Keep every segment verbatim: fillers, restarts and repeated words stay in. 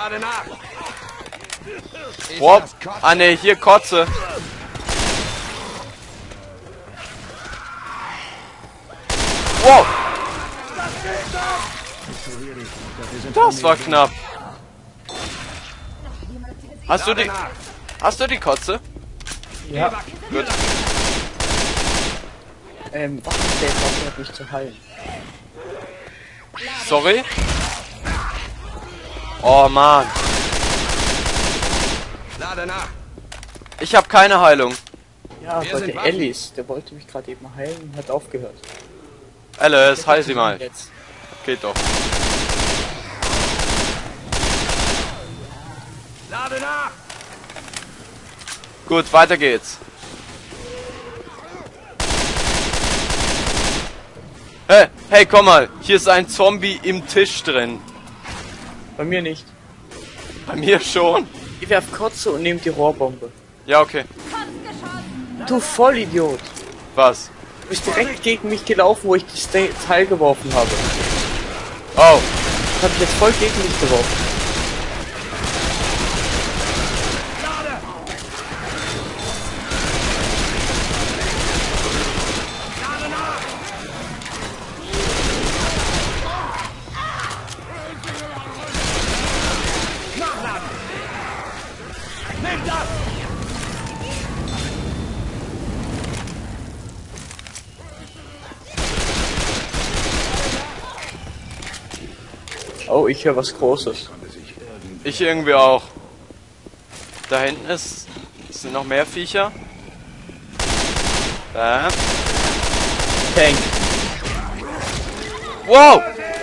Lade nach. Wow. Ah ne, hier Kotze. Wow. Das war knapp. Hast du die... Hast du die Kotze? Ja. Gut. Ähm, was ist der braucht mich zu heilen? Sorry. Oh Mann. Lade nach. Ich habe keine Heilung. Ja, Wir aber sind der Waffen. Ellis, der wollte mich gerade eben heilen und hat aufgehört. Alice, heil sie mal. Jetzt. Geht doch. Lade nach. Gut, weiter geht's. Hey, hey, komm mal. Hier ist ein Zombie im Tisch drin. Bei mir nicht. Bei mir schon. Ich werf Kotze und nehmt die Rohrbombe. Ja, okay. Du Vollidiot! Was? Du bist direkt gegen mich gelaufen, wo ich das Teil geworfen habe. Oh. Das hab ich jetzt voll gegen mich geworfen. Nimm das. Oh, ich höre was Großes. Ich irgendwie auch. Da hinten ist... sind noch mehr Viecher. Da. Tank. Wow!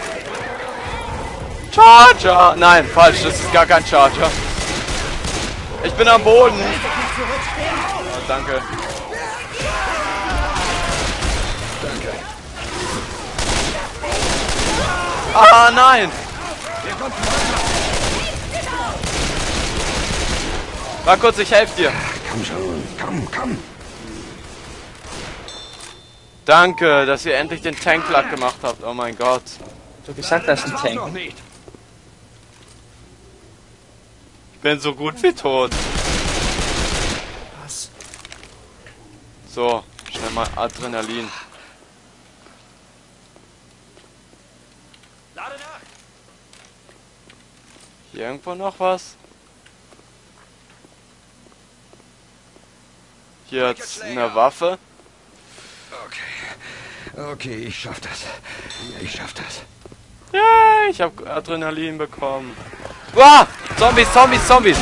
Charger! Nein, falsch, das ist gar kein Charger. Ich bin am Boden. Oh, danke. Ah, nein! War kurz, ich helfe dir. Komm schon. Komm, komm. Danke, dass ihr endlich den Tank platt gemacht habt. Oh mein Gott. Du gesagt, das ist ein Noch Tank. nicht. Ich bin so gut wie tot. Was? So, schnell mal Adrenalin. Lade nach. Hier irgendwo noch was? Hier hat's eine Waffe. Okay. Okay, ich schaff das. Ich schaff das. Ja, ich habe Adrenalin bekommen. Wow! Zombies, Zombies, Zombies!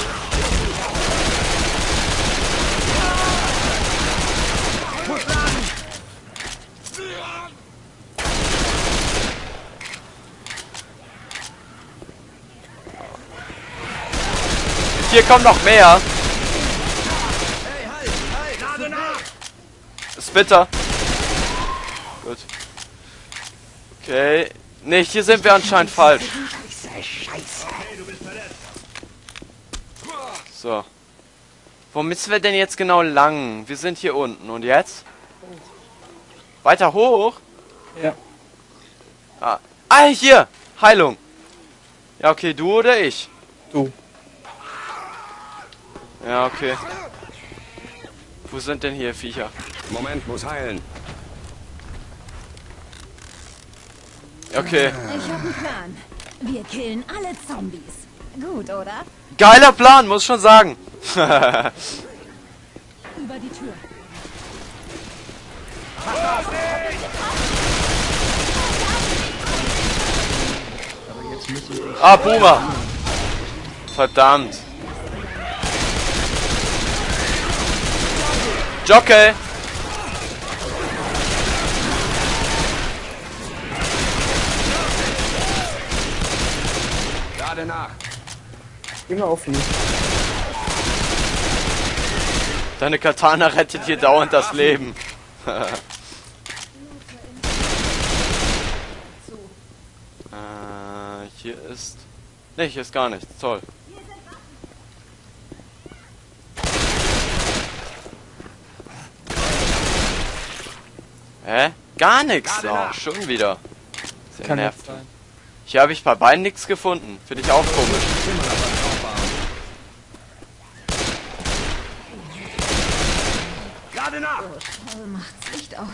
Hier kommen noch mehr. Hey, halt, halt. Lade nach. Ist bitter. Gut. Okay. Nee, hier sind wir anscheinend falsch. So. Wo müssen wir denn jetzt genau lang? Wir sind hier unten. Und jetzt? Weiter hoch? Ja. Ah, ah hier! Heilung! Ja, okay, du oder ich? Du. Ja, okay. Wo sind denn hier Viecher? Moment, muss heilen. Okay. Ich hab einen Plan. Wir killen alle Zombies. Gut, oder? Geiler Plan, muss schon sagen. Über die Tür. Ah, Boomer. Verdammt. Jockey. Lade nach. Immer auf mich. Deine Katana rettet hier dauernd das Leben. äh, hier ist... Ne, hier ist gar nichts. Toll. Hä? Gar nichts. Oh, schon wieder. Sehr Kann nicht nervt. sein. Hier habe ich bei beiden nichts gefunden. Finde ich auch komisch. Lade nach! Oh, macht's Licht aus.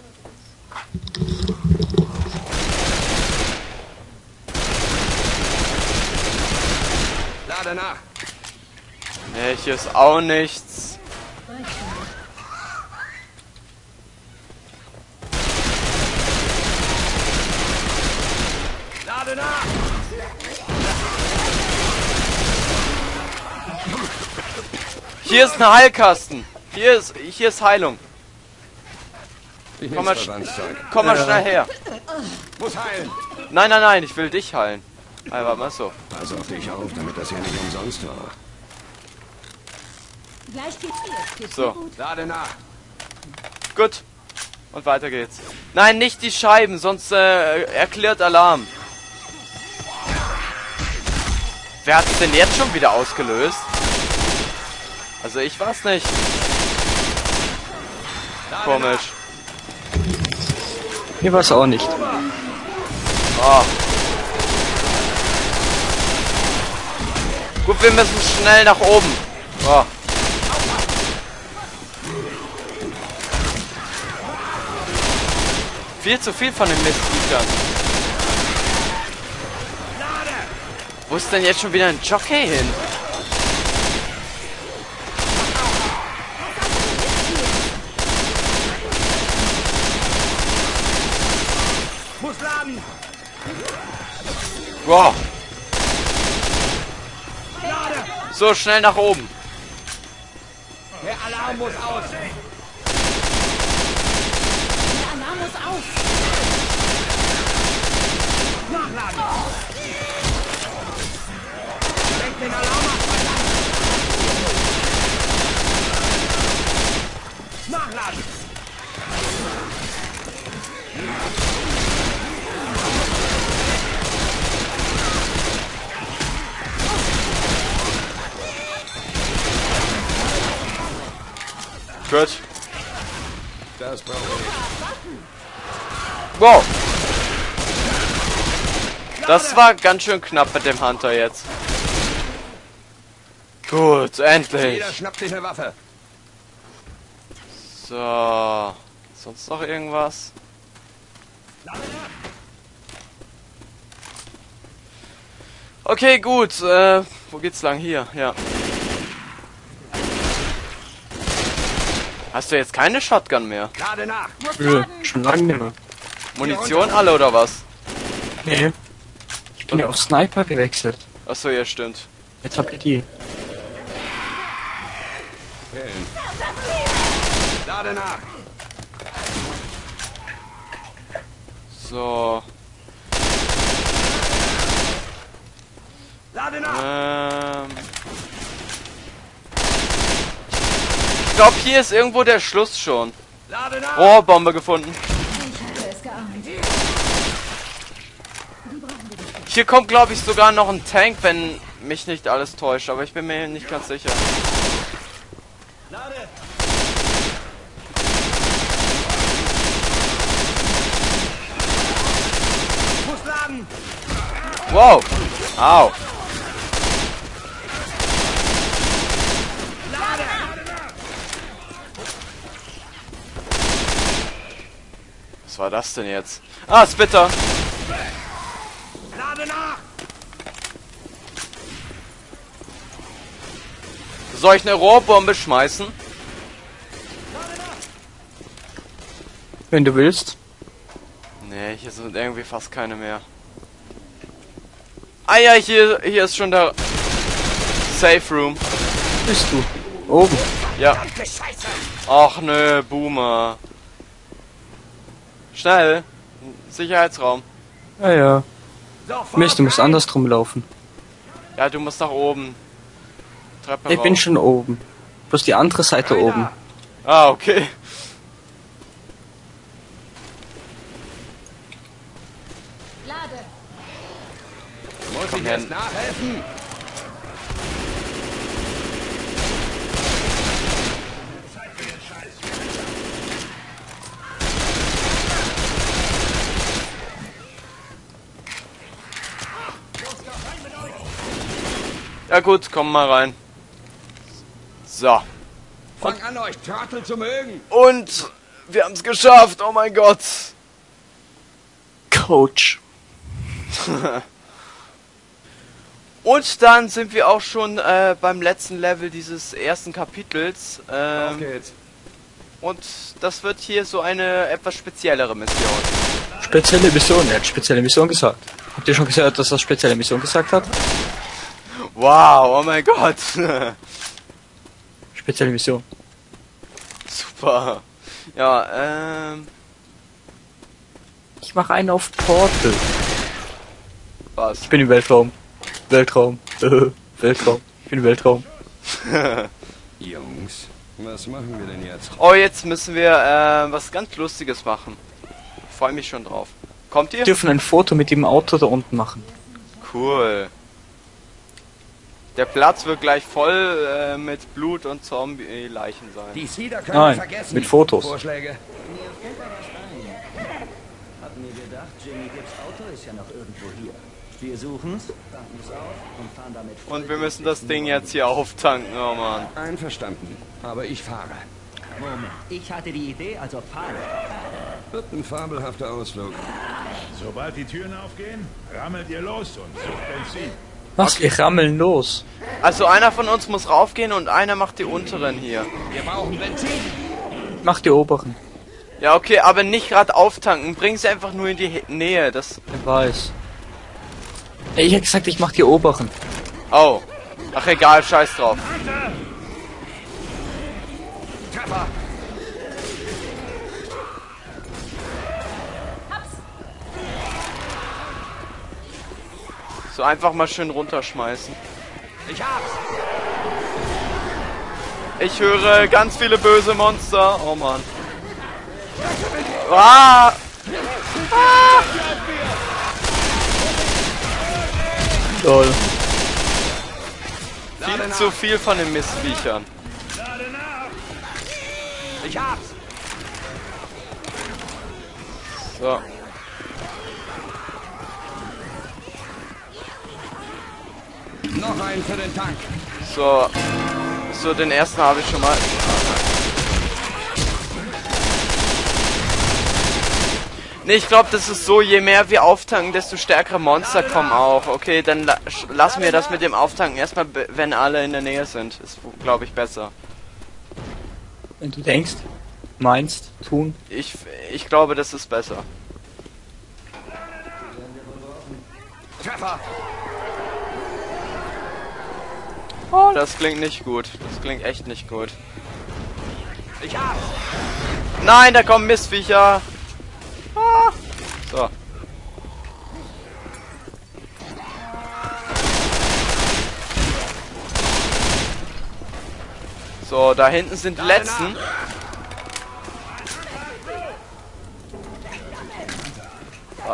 Lade nach! Nee, hier ist auch nichts. Lade nach! Hier ist ein Heilkasten. Hier ist, hier ist Heilung. Ich Komm mal, nehm's Verbandszeug. komm mal schnell her. Muss heilen! Nein, nein, nein, ich will dich heilen. Einfach mal so. Pass auf dich auf, damit das hier nicht umsonst war. Gleich geht's dir. Geht's So. dir gut? Lade nach! Gut. Und weiter geht's. Nein, nicht die Scheiben, sonst äh, erklärt Alarm. Wer hat es denn jetzt schon wieder ausgelöst? Also ich war's nicht. Lade Komisch. Mir war's auch nicht. Oh. Gut, wir müssen schnell nach oben. Oh. Viel zu viel von den Mistviechern. Wo ist denn jetzt schon wieder ein Jockey hin? Muss laden! Wow. Lade! So, schnell nach oben. Der Alarm muss aus! Der Alarm muss aus. Nachladen! Lenk den Alarm ab! Nachladen! Gut. Das brauche ich. Wow. Das war ganz schön knapp mit dem Hunter jetzt. Gut, endlich. Jeder schnappt sich eine Waffe. So. Sonst noch irgendwas? Okay, gut. Äh, wo geht's lang? Hier, ja. Hast du jetzt keine Shotgun mehr? Lade nach! Nö, schon lange nicht mehr. Munition alle oder was? Nee. Ich bin ja auf Sniper gewechselt. Achso, ja, stimmt. Jetzt habt ihr die. Hillen. Lade nach! So. Lade nach! Ähm. Ich glaube, hier ist irgendwo der Schluss schon. Lade nach! Rohrbombe gefunden. Ich hatte es geahnt. Die brauchen wir nicht. Hier kommt, glaube ich, sogar noch ein Tank, wenn mich nicht alles täuscht. Aber ich bin mir nicht ganz sicher. Lade! Muss laden! Wow. Au. Lade! Was war das denn jetzt? Ah, Spitter. Lade nach! Soll ich eine Rohrbombe schmeißen? Wenn du willst. Nee, hier sind irgendwie fast keine mehr. Ah ja, hier, hier ist schon der Safe Room. Bist du. Oben. Ja. Verdammte Scheiße! Ach nö, Boomer. Schnell. Sicherheitsraum. Ja, ja. Sofort Mist, du musst rein! andersrum laufen. Ja, du musst nach oben. Treppe Ich rauf. bin schon oben. Bloß die andere Seite Keiner. oben. Ah, okay. Lade. Muss Komm ich her. erst nachhelfen? Ja gut, komm mal rein. So. Fang an, euch Trottel zu mögen. Und wir haben es geschafft. Oh mein Gott. Coach. Und dann sind wir auch schon äh, beim letzten Level dieses ersten Kapitels. Ähm, Auf geht's. und das wird hier so eine etwas speziellere Mission. Spezielle Mission, er hat spezielle Mission gesagt. Habt ihr schon gehört, dass er spezielle Mission gesagt hat? Wow, oh mein Gott. Spezielle Mission. Super. Ja, ähm... Ich mache einen auf Portal. Was? Ich bin im Weltraum. Weltraum. Weltraum. Ich bin im Weltraum. Jungs, was machen wir denn jetzt? Oh, jetzt müssen wir äh, was ganz Lustiges machen. Ich freue mich schon drauf. Kommt ihr? Wir dürfen ein Foto mit dem Auto da unten machen. Cool. Der Platz wird gleich voll äh, mit Blut und Zombie-Leichen sein. Die Cedar können Nein, wir vergessen. mit Fotos. Vorschläge? Hab mir gedacht, Jimmy Gibbs Auto ist ja noch irgendwo hier. Wir suchen's, tanken es auf und fahren damit voll Und wir müssen das Ding jetzt hier auftanken, oh Mann. Einverstanden, aber ich fahre. Moment, ich hatte die Idee, also fahren. Wird ein fabelhafter Ausflug. Sobald die Türen aufgehen, rammelt ihr los und sucht Benzin. Was? Wir rammeln los. Also einer von uns muss raufgehen und einer macht die unteren hier. Wir brauchen Benzin. Mach die oberen. Ja, okay, aber nicht gerade auftanken. Bring sie einfach nur in die He- Nähe. Das. Wer weiß. Ey, ich hab gesagt, ich mach die oberen. Oh. Ach egal, scheiß drauf. Treffer. So einfach mal schön runterschmeißen. Ich hab's. Ich höre ganz viele böse Monster. Oh Mann. Ah! Ah! Lol. Viel zu viel von den Mistviechern. Ich hab's. So. Noch einen für den Tank. So. So, den ersten habe ich schon mal. Nee, ich glaube, das ist so, je mehr wir auftanken, desto stärkere Monster kommen auch. Okay, dann la lassen wir das mit dem Auftanken erstmal, wenn alle in der Nähe sind. Ist, glaube ich, besser. Wenn du denkst, meinst, tun. Ich, ich glaube, das ist besser. Treffer. Oh, das klingt nicht gut. Das klingt echt nicht gut. Ich hab's. Nein, da kommen Mistviecher. Ah. So. So, da hinten sind die letzten. Ah.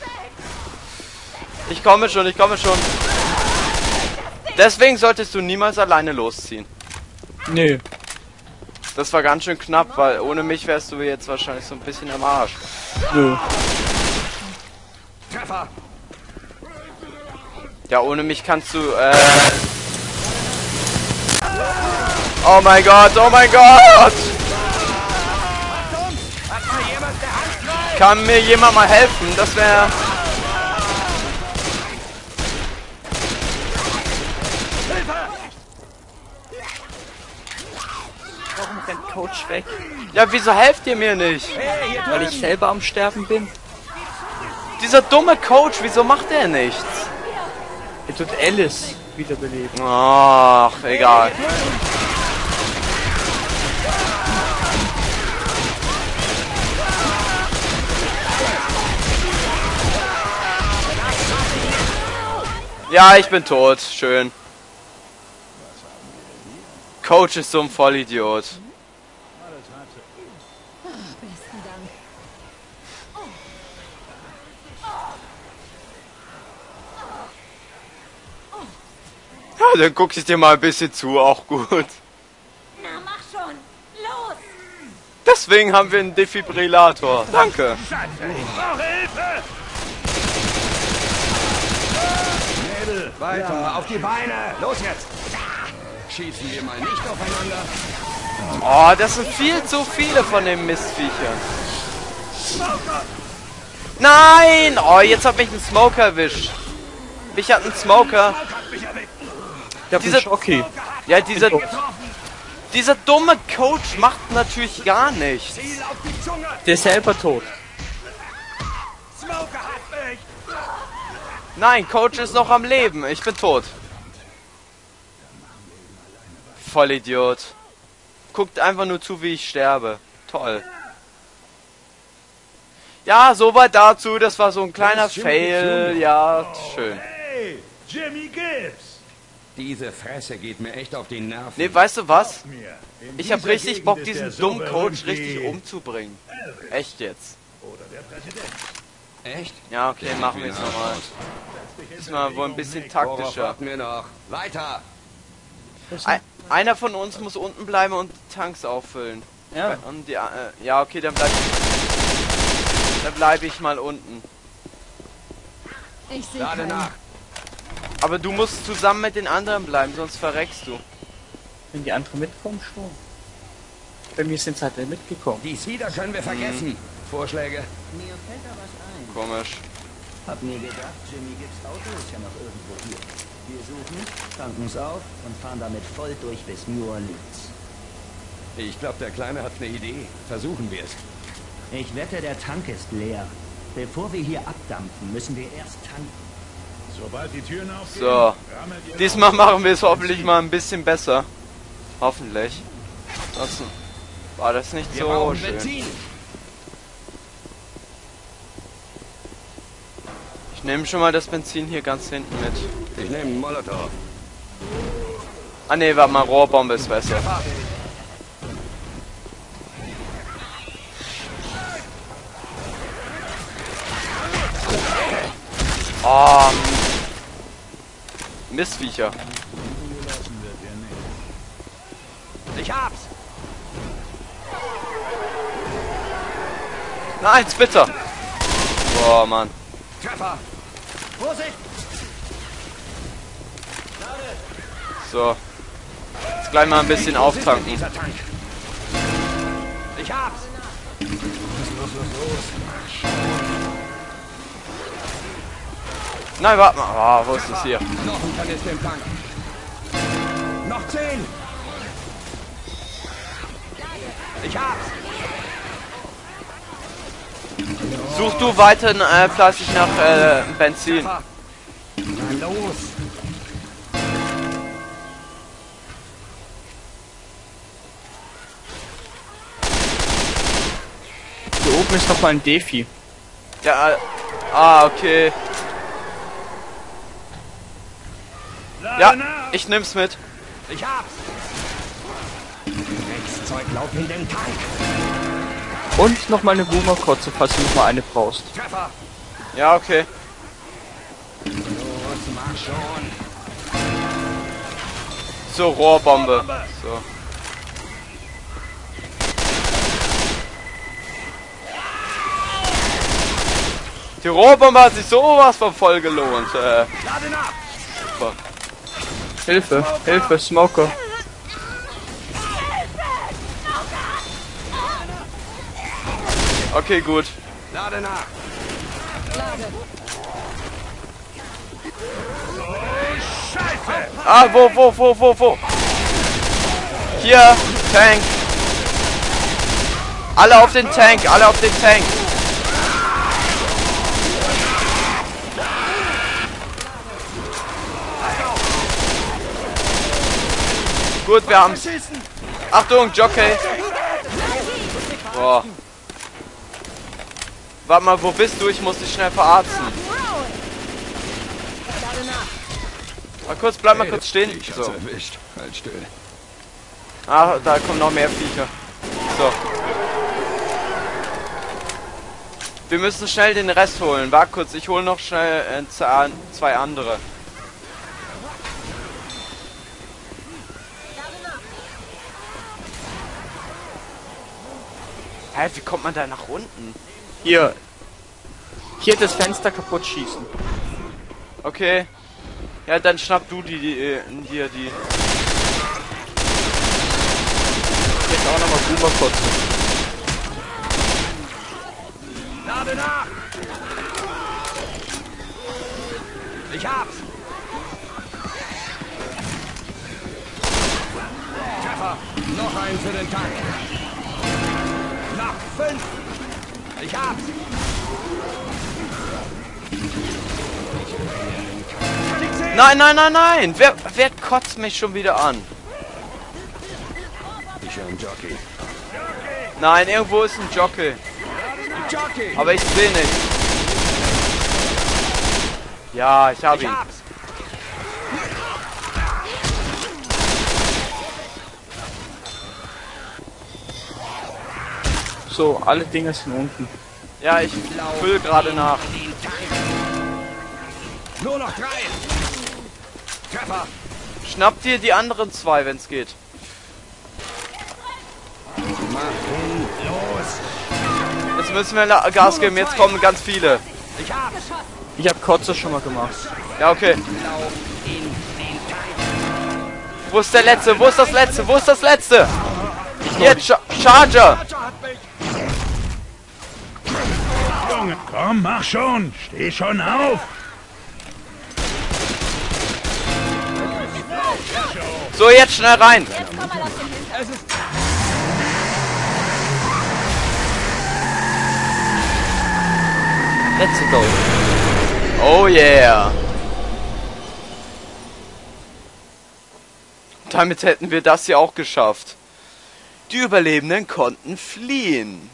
Ich komme schon, ich komme schon. Deswegen solltest du niemals alleine losziehen. Nö. Das war ganz schön knapp, weil ohne mich wärst du jetzt wahrscheinlich so ein bisschen am Arsch. Nö. Treffer. Ja, ohne mich kannst du, äh... Oh mein Gott, oh mein Gott! Hat mal jemand der Hand frei? Kann mir jemand mal helfen? Das wäre... Warum rennt Coach weg? Ja, wieso helft ihr mir nicht? Hey, hier Weil ich selber am Sterben bin. Dieser dumme Coach, wieso macht er nichts? Er tut Alice wiederbeleben. Ach, egal. Ja, ich bin tot. Schön. Coach ist so ein Vollidiot. Besten Dank. Ja, dann guck ich dir mal ein bisschen zu, auch gut. Na, mach schon. Los. Deswegen haben wir einen Defibrillator. Danke. Scheiße, ich brauche Hilfe! Mädel, Weiter, auf die Beine! Los jetzt! Schießen wir mal nicht aufeinander. Oh, das sind viel zu viele von den Mistviechern. Nein! Oh, jetzt hat mich ein Smoker erwischt. Mich hat ein Smoker. Der Diese- Schocki. Ja, dieser, dieser dumme Coach macht natürlich gar nichts. Ziel auf die Zunge! Der ist selber tot. Smoker hat mich! Nein, Coach ist noch am Leben. Ich bin tot. Vollidiot. Guckt einfach nur zu, wie ich sterbe. Toll. Ja, soweit dazu. Das war so ein kleiner Fail. Ja, schön. Hey, Jimmy Gibbs! Diese Fresse geht mir echt auf die Nerven. Nee, weißt du was? Mir. In Ich habe dieser richtig Gegend Bock, ist diesen der so dummen Coach berühmt richtig wie umzubringen. Echt jetzt. Oder der Präsident. Echt? Ja, okay, machen wir es nochmal. Diesmal wohl ein bisschen taktischer. Warten wir noch. Weiter! Ein, einer von uns muss unten bleiben und die Tanks auffüllen. Ja. Und die, äh, ja, okay, dann bleib dann bleib ich mal unten. Ich sehe Lade keinen. nach. Aber du musst zusammen mit den anderen bleiben, sonst verreckst du. Wenn die anderen mitkommen, schon. Bei mir sind sie halt nicht mitgekommen. Dies wieder können wir vergessen. Vorschläge? Mir fällt da was ein. Komisch. Hab mir gedacht, Jimmy Gibbs Auto ist ja noch irgendwo hier. Wir suchen, tanken's auf und fahren damit voll durch bis New Orleans. Ich glaube, der Kleine hat eine Idee. Versuchen wir es. Ich wette, der Tank ist leer. Bevor wir hier abdampfen, müssen wir erst tanken. Sobald die Türen aufgehen, So. rammelt ihr Diesmal machen wir es hoffentlich mal ein bisschen besser. Hoffentlich. Ansonsten war das nicht Wir so brauchen schön. Benzin. Ich nehme schon mal das Benzin hier ganz hinten mit. Ich nehme einen Molotow. Ah ne, warte mal, Rohrbombe ist besser. Oh, Mistviecher. Ich hab's. Nein, Splitter. Boah, Mann. Treffer. Vorsicht. So. Jetzt gleich mal ein bisschen auftanken. Dieser Tank. Ich hab's. Nein, warte mal. Ah, wo ist das hier? Noch ein Kanister im Tank. Noch zehn. Ich hab's. Such du weiter äh, fleißig nach äh, Benzin. Treffer. Na los. Hier oben ist noch mal ein Defi. Ja, äh, ah, okay. Ja, ich nehm's mit. Ich hab's. Dreckszeug, lauf in den Tank. Und noch mal eine Boomerkotze, falls du noch mal eine brauchst. Treffer. Ja, okay. Los, mach schon. So, Rohrbombe. So. Die Rohrbombe hat sich sowas von voll gelohnt. Äh, Lade nach. super. Hilfe, Hilfe, Smoker. Okay, gut. Lade nach. Ah, wo, wo, wo, wo, wo? Hier, Tank. Alle auf den Tank, alle auf den Tank. Gut, wir haben's. Achtung, Jockey. Boah. Warte mal, wo bist du? Ich muss dich schnell verarzten. Mal kurz, bleib mal kurz stehen. Ich So. hab's erwischt. Halt still. Ah, da kommen noch mehr Viecher. So. Wir müssen schnell den Rest holen. Warte kurz, ich hole noch schnell äh, zwei zwei andere. Hä, wie kommt man da nach unten? Hier. Hier das Fenster kaputt schießen. Okay. Ja, dann schnapp du die, die äh, dir die. Jetzt auch nochmal Boomer kotzen. Lade nach! Ich hab's! Treffer! Noch einen für den Tank! Noch fünf! Ich hab's! Nein, nein, nein, nein! Wer, wer kotzt mich schon wieder an? Ich höre einen Jockey. Nein, irgendwo ist ein Jockey. Jockey! Aber ich sehe nicht. Ja, ich hab Ich ihn. hab's! So, alle Dinger sind unten. Ja, ich fülle gerade nach. Nur noch drei! Treffer! Schnapp dir die anderen zwei, wenn's geht. Mach ihn los! Jetzt müssen wir La- Gas geben, jetzt kommen ganz viele. Ich hab's! Ich hab Kotzer schon mal gemacht. Ja, okay. Lauf in den Tank! Wo ist der letzte? Wo ist das letzte? Wo ist das letzte? Jetzt, Cha- Charger! hat mich! Junge, komm, mach schon. Steh schon auf. So, jetzt schnell rein. Es ist... Let's go. Oh yeah. Damit hätten wir das ja auch geschafft. Die Überlebenden konnten fliehen.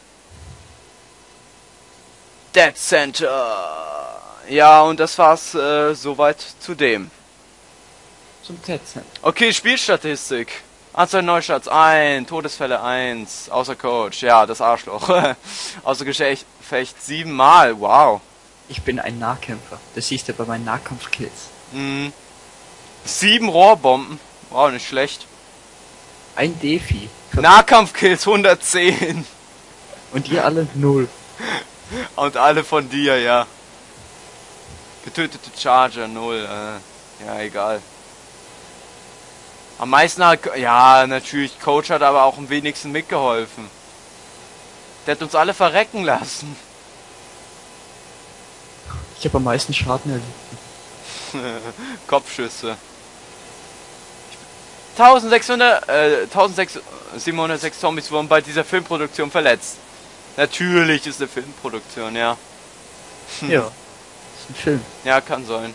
Dead Center. Ja, und das war's äh, soweit zu dem. Zum Tetzen. Okay, Spielstatistik. Anzahl Neustarts eins, Todesfälle eins, außer Coach, ja, das Arschloch. Außer Gefecht sieben Mal, wow. Ich bin ein Nahkämpfer. Das siehst du bei meinen Nahkampfkills. Mhm. Sieben Rohrbomben, wow, nicht schlecht. Ein Defi. Nahkampfkills hundertzehn. Und ihr alle null. Und alle von dir, ja. Getötete Charger, null. Äh, ja, egal. Am meisten hat... Ja, natürlich, Coach hat aber auch am wenigsten mitgeholfen. Der hat uns alle verrecken lassen. Ich habe am meisten Schaden erlitten. Kopfschüsse. eintausendsechshundert, äh, eintausendsiebenhundertsechs Zombies wurden bei dieser Filmproduktion verletzt. Natürlich ist eine Filmproduktion, ja. Ja. Das ist ein Film. Ja, kann sein.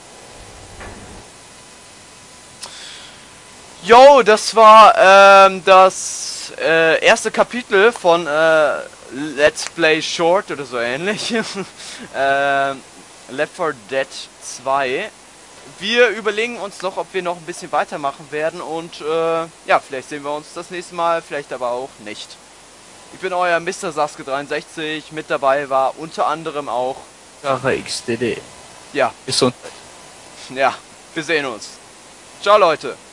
Jo, das war ähm, das äh, erste Kapitel von äh, Let's Play Short oder so ähnlich. äh, Left four Dead zwei. Wir überlegen uns noch, ob wir noch ein bisschen weitermachen werden und äh, ja, vielleicht sehen wir uns das nächste Mal, vielleicht aber auch nicht. Ich bin euer Mister Sasuke dreiundsechzig, mit dabei war unter anderem auch... Kara X D D. Ja, Gesundheit. ja, wir sehen uns. Ciao Leute.